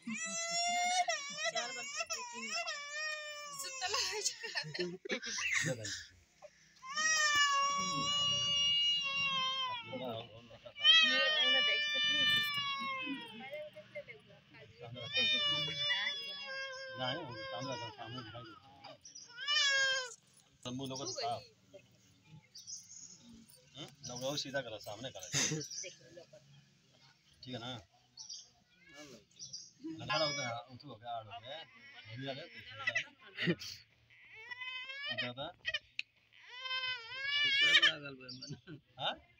चार बार तीन बार सुतला है मैं देख सकती हूँ नहीं सामने दिखाई तंबू लोग साफ लोग सीधा करो सामने करो ठीक है ना लड़ा होता है उठो हो गया आड़ हो गया अभी आ गया क्या होता है लागल भाई मन हां